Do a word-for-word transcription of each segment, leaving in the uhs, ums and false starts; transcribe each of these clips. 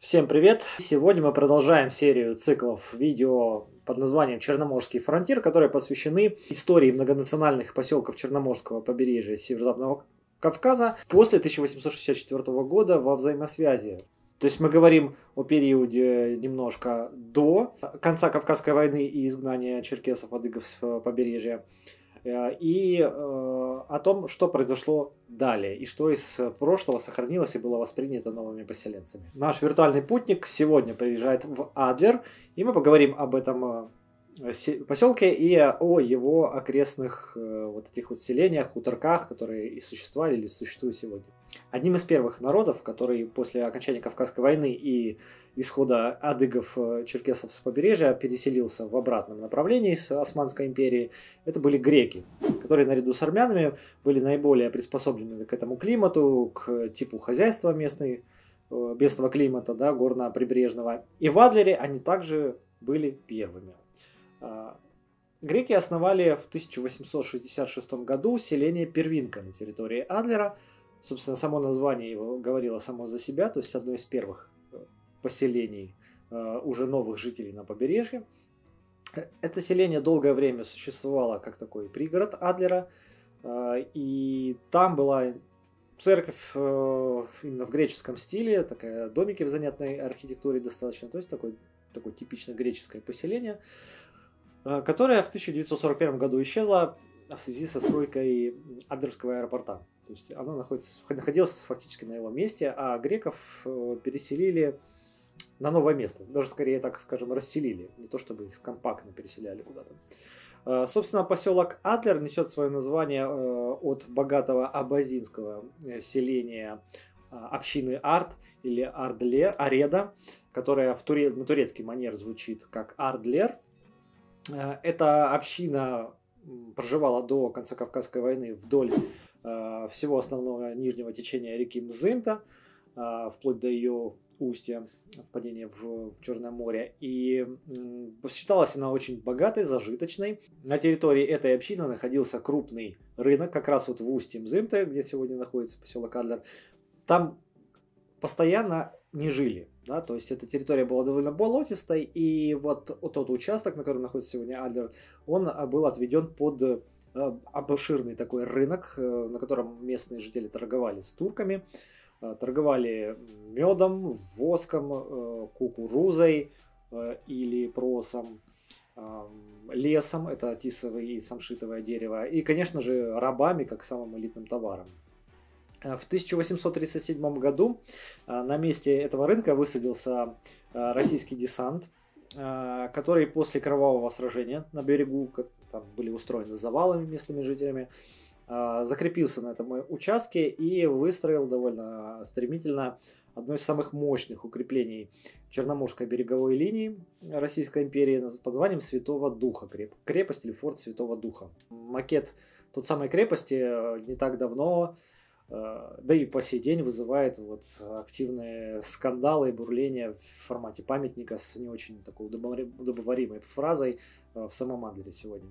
Всем привет! Сегодня мы продолжаем серию циклов видео под названием «Черноморский фронтир», которые посвящены истории многонациональных поселков Черноморского побережья Северо-Западного Кавказа после тысяча восемьсот шестьдесят четвёртого года во взаимосвязи. То есть мы говорим о периоде немножко до конца Кавказской войны и изгнания черкесов-адыгов с побережья, и э, о том, что произошло далее, и что из прошлого сохранилось и было воспринято новыми поселенцами. Наш виртуальный путник сегодня приезжает в Адлер, и мы поговорим об этом поселке и о его окрестных э, вот этих вот селениях, хуторках, которые и существовали или существуют сегодня. Одним из первых народов, который после окончания Кавказской войны и исхода адыгов, черкесов с побережья переселился в обратном направлении с Османской империи, это были греки, которые наряду с армянами были наиболее приспособлены к этому климату, к типу хозяйства местной, местного климата, да, горно-прибрежного. И в Адлере они также были первыми. Греки основали в тысяча восемьсот шестьдесят шестом году селение Первинка на территории Адлера. Собственно, само название его говорило само за себя, то есть одно из первых поселений э, уже новых жителей на побережье. Это селение долгое время существовало как такой пригород Адлера, э, и там была церковь э, именно в греческом стиле, такая домики в занятной архитектуре достаточно, то есть такой, такое типично греческое поселение, э, которое в тысяча девятьсот сорок первом году исчезло в связи со стройкой Адлерского аэропорта. То есть оно находится, находилось фактически на его месте, а греков э, переселили на новое место. Даже скорее, так скажем, расселили. Не то чтобы их компактно переселяли куда-то. Э, собственно, поселок Адлер несет свое название э, от богатого абазинского селения э, общины Ард или Ардле, Ареда, которая в туре, на турецкий манер звучит как Ардлер. Э, эта община проживала до конца Кавказской войны вдоль э, всего основного нижнего течения реки Мзымта, э, вплоть до ее устья, впадения в Черное море. И э, считалась она очень богатой, зажиточной. На территории этой общины находился крупный рынок, как раз вот в устье Мзымта, где сегодня находится поселок Адлер. Там постоянно не жили. Да, то есть эта территория была довольно болотистой, и вот, вот тот участок, на котором находится сегодня Адлер, он был отведен под обширный такой рынок, на котором местные жители торговали с турками, торговали медом, воском, кукурузой или просом, лесом, это тисовое и самшитовое дерево, и, конечно же, рабами, как самым элитным товаром. В тысяча восемьсот тридцать седьмом году на месте этого рынка высадился российский десант, который после кровавого сражения на берегу, там были устроены завалами местными жителями, закрепился на этом участке и выстроил довольно стремительно одно из самых мощных укреплений Черноморской береговой линии Российской империи под названием Святого Духа, крепость или форт Святого Духа. Макет той самой крепости не так давно, да и по сей день вызывает вот активные скандалы и бурления в формате памятника с не очень такой удобоваримой фразой в самом Адлере сегодня.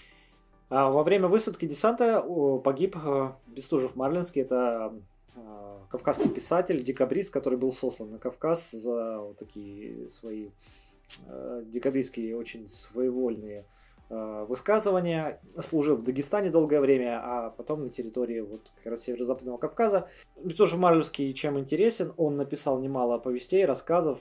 Во время высадки десанта погиб Бестужев-Марлинский, это кавказский писатель, декабрист, который был сослан на Кавказ за вот такие свои декабристские, очень своевольные высказывания, служил в Дагестане долгое время, а потом на территории вот как раз Северо-Западного Кавказа. Бестужев-Марлинский чем интересен? Он написал немало повестей, рассказов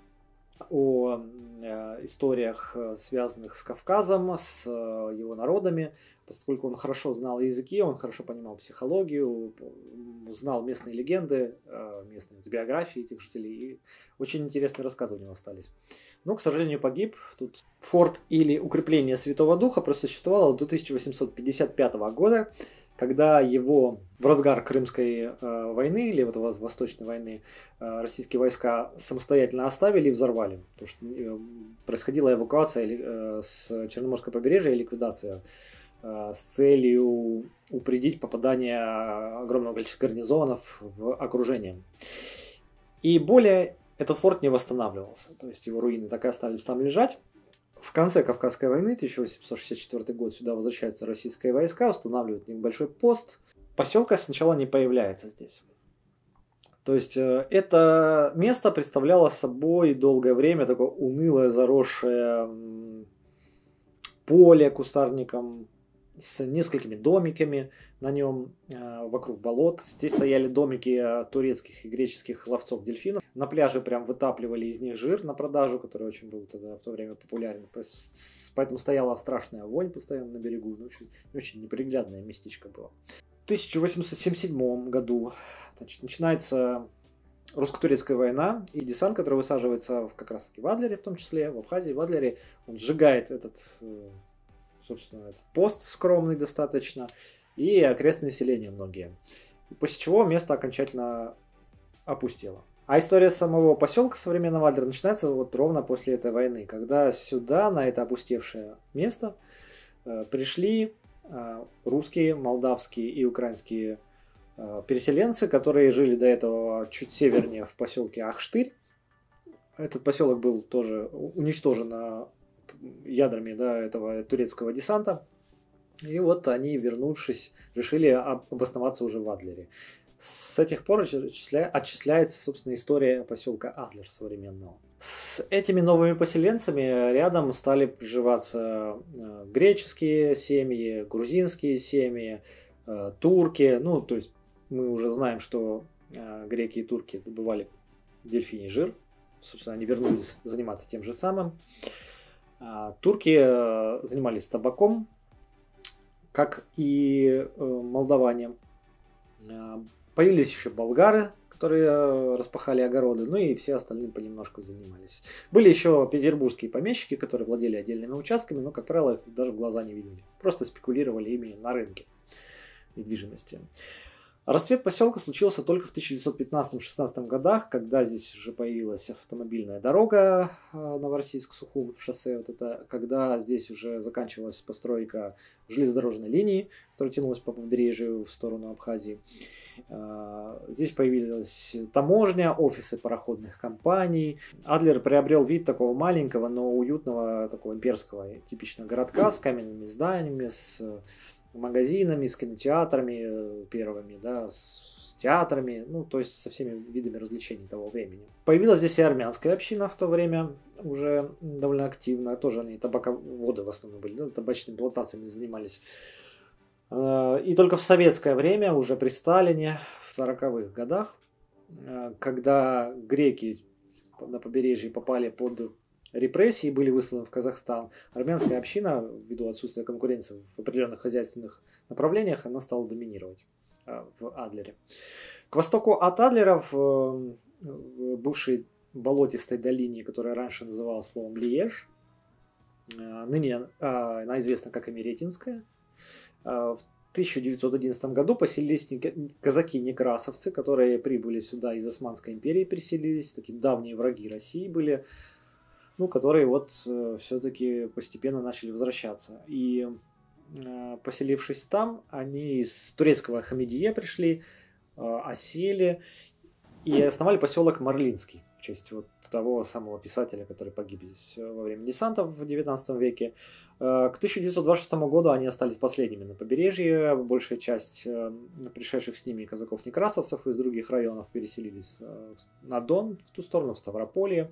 о э, историях, связанных с Кавказом, с э, его народами, поскольку он хорошо знал языки, он хорошо понимал психологию, знал местные легенды, э, местные биографии этих жителей, и очень интересные рассказы у него остались. Но, к сожалению, погиб. Тут форт или укрепление Святого Духа просуществовало до тысяча восемьсот пятьдесят пятого года, когда его в разгар Крымской э, войны или вот Восточной войны э, российские войска самостоятельно оставили и взорвали. Потому что э, происходила эвакуация э, с Черноморского побережья и ликвидация э, с целью упредить попадание огромного количества гарнизонов в окружение. И более этот форт не восстанавливался. То есть его руины так и остались там лежать. В конце Кавказской войны, тысяча восемьсот шестьдесят четвёртый год, сюда возвращаются российские войска, устанавливают небольшой пост. Поселка сначала не появляется здесь. То есть э, это место представляло собой долгое время такое унылое, заросшее м, поле кустарником с несколькими домиками на нем э, вокруг болот. Здесь стояли домики э, турецких и греческих ловцов дельфинов. На пляже прям вытапливали из них жир на продажу, который очень был тогда в то время популярен. Поэтому стояла страшная вонь постоянно на берегу. Ну, очень, очень неприглядное местечко было. В тысяча восемьсот семьдесят седьмом году, значит, начинается русско-турецкая война, и десант, который высаживается в, как раз таки в Адлере, в том числе, в Абхазии, в Адлере, он сжигает этот, собственно, этот пост скромный достаточно, и окрестные селения многие. После чего место окончательно опустело. А история самого поселка современного Адлера начинается вот ровно после этой войны, когда сюда, на это опустевшее место, пришли русские, молдавские и украинские переселенцы, которые жили до этого чуть севернее в поселке Ахштырь. Этот поселок был тоже уничтожен ядрами, да, этого турецкого десанта. И вот они, вернувшись, решили обосноваться уже в Адлере. С этих пор отчисляется, собственно, история поселка Адлер современного. С этими новыми поселенцами рядом стали приживаться греческие семьи, грузинские семьи, турки. Ну, то есть мы уже знаем, что греки и турки добывали дельфиний жир. Собственно, они вернулись заниматься тем же самым. Турки занимались табаком, как и молдаване. Появились еще болгары, которые распахали огороды, ну и все остальные понемножку занимались. Были еще петербургские помещики, которые владели отдельными участками, но, как правило, их даже в глаза не видели. Просто спекулировали ими на рынке недвижимости. Расцвет поселка случился только в тысяча девятьсот пятнадцатом-шестнадцатом годах, когда здесь уже появилась автомобильная дорога Новороссийск-Сухум шоссе, вот это, когда здесь уже заканчивалась постройка железнодорожной линии, которая тянулась по побережью в сторону Абхазии. Здесь появилась таможня, офисы пароходных компаний. Адлер приобрел вид такого маленького, но уютного, такого имперского, типично городка с каменными зданиями, с магазинами, с кинотеатрами первыми, да, с театрами, ну, то есть со всеми видами развлечений того времени. Появилась здесь и армянская община в то время, уже довольно активно, тоже они табаководы в основном были, да, табачными плантациями занимались. И только в советское время, уже при Сталине, в сороковых годах, когда греки на побережье попали под репрессии, были высланы в Казахстан, армянская община, ввиду отсутствия конкуренции в определенных хозяйственных направлениях, она стала доминировать в Адлере. К востоку от Адлера, в бывшей болотистой долине, которая раньше называлась словом Лиеж, ныне она известна как Имеретинская, в тысяча девятьсот одиннадцатом году поселились казаки-некрасовцы, которые прибыли сюда из Османской империи, переселились, такие давние враги России были, ну, которые вот э, все-таки постепенно начали возвращаться. И э, поселившись там, они из турецкого Хамидия пришли, э, осели и основали поселок Марлинский в честь вот того самого писателя, который погиб здесь во время десанта в девятнадцатом веке. Э, к тысяча девятьсот двадцать шестому году они остались последними на побережье. Большая часть э, пришедших с ними казаков-некрасовцев из других районов переселились э, на Дон, в ту сторону, в Ставрополье.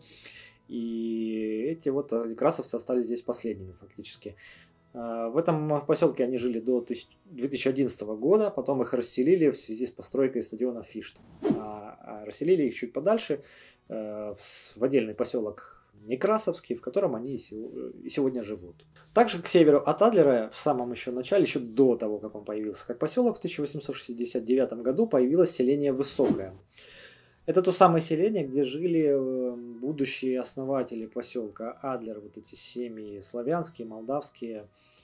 И эти вот некрасовцы остались здесь последними фактически. В этом поселке они жили до две тысячи одиннадцатого года, потом их расселили в связи с постройкой стадиона Фишта. Расселили их чуть подальше, в отдельный поселок Некрасовский, в котором они и сегодня живут. Также к северу от Адлера, в самом еще начале, еще до того, как он появился как поселок, в тысяча восемьсот шестьдесят девятом году появилось селение Высокое. Это то самое селение, где жили будущие основатели поселка Адлер, вот эти семьи славянские, молдавские,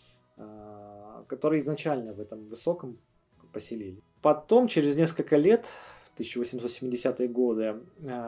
которые изначально в этом Высоком поселили. Потом, через несколько лет, в тысяча восемьсот семидесятые годы,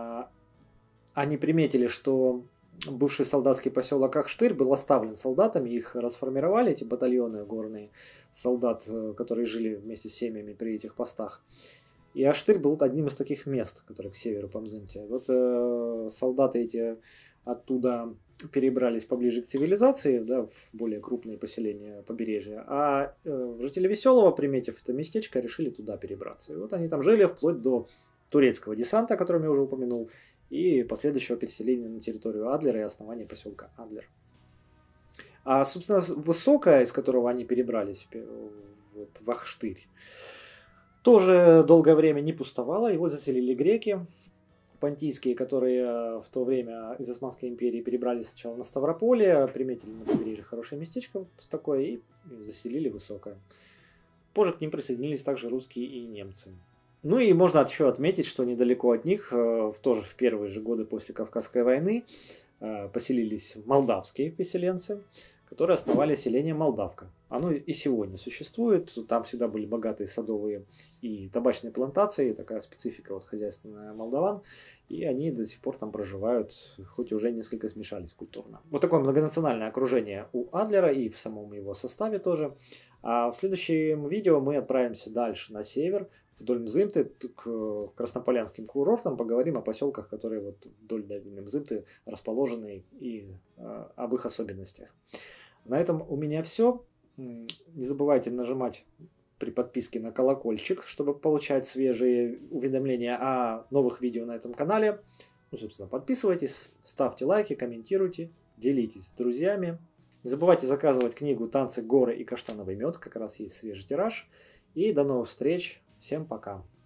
они приметили, что бывший солдатский поселок Ахштырь был оставлен солдатами, их расформировали, эти батальоны горные солдат, которые жили вместе с семьями при этих постах. И Ахштырь был одним из таких мест, которые к северу по Мзымте. Вот э, солдаты эти оттуда перебрались поближе к цивилизации, да, в более крупные поселения побережья. А э, жители Веселого, приметив это местечко, решили туда перебраться. И вот они там жили вплоть до турецкого десанта, о котором я уже упомянул, и последующего переселения на территорию Адлера и основания поселка Адлер. А, собственно, Высокое, из которого они перебрались вот, в Ахштырь, тоже долгое время не пустовало. Его заселили греки понтийские, которые в то время из Османской империи перебрались сначала на Ставрополье, приметили на побережье хорошее местечко вот такое и заселили Высокое. Позже к ним присоединились также русские и немцы. Ну и можно еще отметить, что недалеко от них, тоже в первые же годы после Кавказской войны, поселились молдавские поселенцы, которые основали селение Молдавка. Оно и сегодня существует, там всегда были богатые садовые и табачные плантации, такая специфика вот хозяйственная молдаван, и они до сих пор там проживают, хоть уже несколько смешались культурно. Вот такое многонациональное окружение у Адлера и в самом его составе тоже. А в следующем видео мы отправимся дальше на север, вдоль Мзымты, к краснополянским курортам, поговорим о поселках, которые вот вдоль долины Мзымты расположены и э, об их особенностях. На этом у меня все. Не забывайте нажимать при подписке на колокольчик, чтобы получать свежие уведомления о новых видео на этом канале. Ну, собственно, подписывайтесь, ставьте лайки, комментируйте, делитесь с друзьями. Не забывайте заказывать книгу «Танцы, горы и каштановый мед», как раз есть свежий тираж. И до новых встреч. Всем пока.